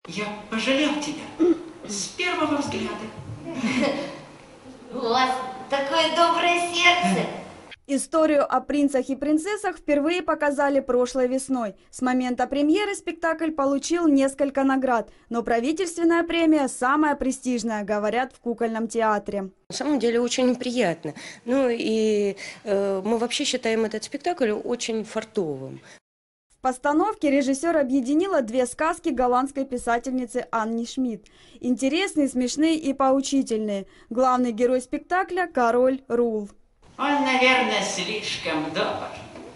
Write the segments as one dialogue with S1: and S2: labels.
S1: Я пожалел тебя с первого взгляда.
S2: У вас такое доброе сердце.
S3: Историю о принцах и принцессах впервые показали прошлой весной. С момента премьеры спектакль получил несколько наград, но правительственная премия самая престижная, говорят в кукольном театре.
S4: На самом деле очень приятно. Ну и мы вообще считаем этот спектакль очень фартовым.
S3: В постановке режиссер объединила две сказки голландской писательницы Анни Шмидт. Интересные, смешные и поучительные. Главный герой спектакля – король Рул.
S1: Он, наверное, слишком добр.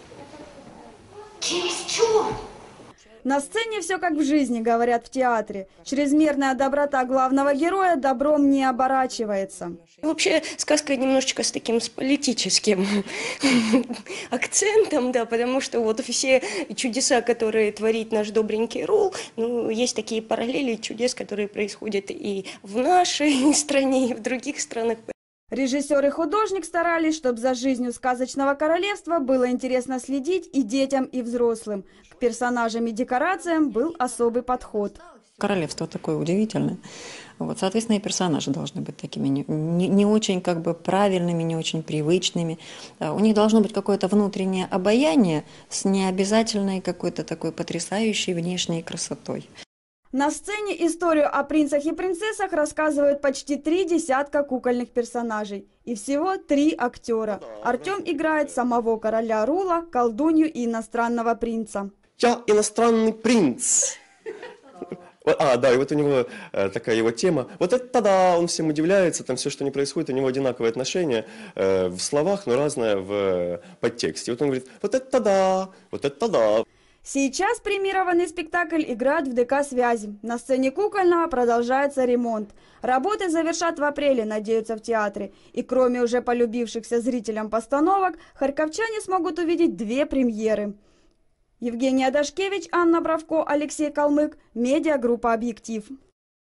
S2: Чересчур.
S3: На сцене все как в жизни, говорят в театре. Чрезмерная доброта главного героя добром не оборачивается.
S4: Вообще сказка немножечко с таким политическим акцентом, да, потому что вот все чудеса, которые творит наш добренький Рул, ну, есть такие параллели чудес, которые происходят и в нашей стране, и в других странах.
S3: Режиссер и художник старались, чтобы за жизнью сказочного королевства было интересно следить и детям, и взрослым. К персонажам и декорациям был особый подход.
S5: Королевство такое удивительное. Вот, соответственно, и персонажи должны быть такими не очень как бы правильными, не очень привычными. У них должно быть какое-то внутреннее обаяние с необязательной какой-то такой потрясающей внешней красотой.
S3: На сцене историю о принцах и принцессах рассказывают почти 3 десятка кукольных персонажей. И всего 3 актера. Артем играет самого короля Рула, колдунью и иностранного принца.
S6: Я иностранный принц. Да, и вот у него такая его тема. Вот это да, он всем удивляется, там все, что не происходит, у него одинаковое отношение в словах, но разное в подтексте. Вот он говорит, вот это да, вот это да.
S3: Сейчас премьерованный спектакль играют в ДК «Связи». На сцене кукольного продолжается ремонт. Работы завершат в апреле, надеются в театре. И кроме уже полюбившихся зрителям постановок, харьковчане смогут увидеть 2 премьеры. Евгения Дашкевич, Анна Бравко, Алексей Калмык. Медиагруппа «Объектив».